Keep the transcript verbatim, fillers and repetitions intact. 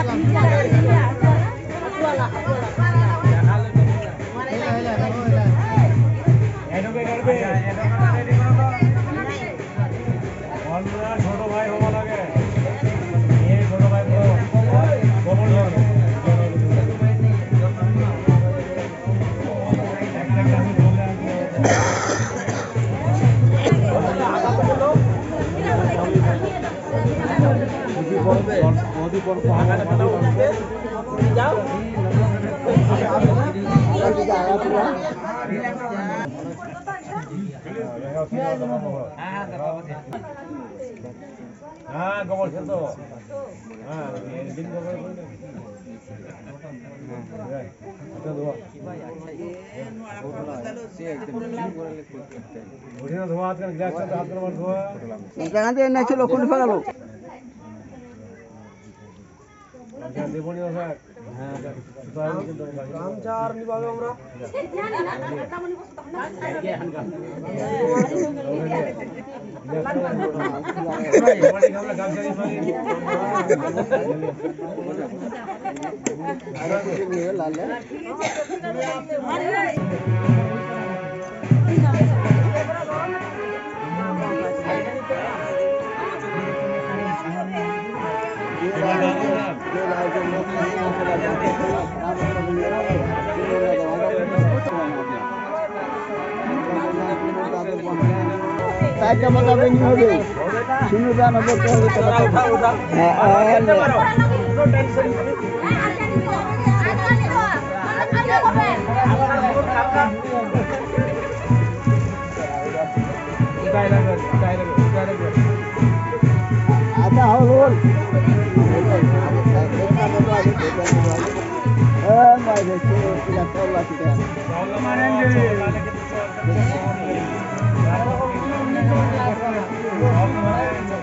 हाँ गोबर खेल दो हाँ दिन गोबर उठिना धोआ हाथ कर ग्लास से हाथ कर मार धोआ jangan dia nak celok kun falalu जल्दी बोलियो सर काम चार निभावे हमरा Saya mau kawin dulu. Sini dah nak buat kawin. उठा उठा Ada haul. Eh, mai deh, kita tolak kita. Tolak mana ni? Tolak kita.